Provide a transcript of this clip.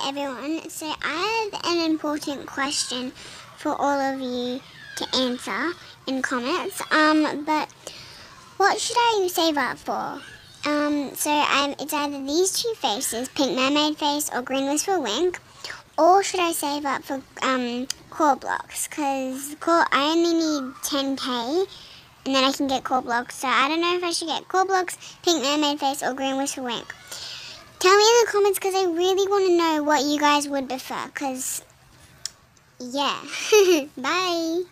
Hi everyone, so I have an important question for all of you to answer in comments, but what should I save up for? It's either these two faces, pink mermaid face or green wistful wink, or should I save up for core blocks, because I only need 10k and then I can get core blocks, so I don't know if I should get core blocks, pink mermaid face or green wistful wink. Tell me in the comments because I really want to know what you guys would prefer, because, yeah. Bye.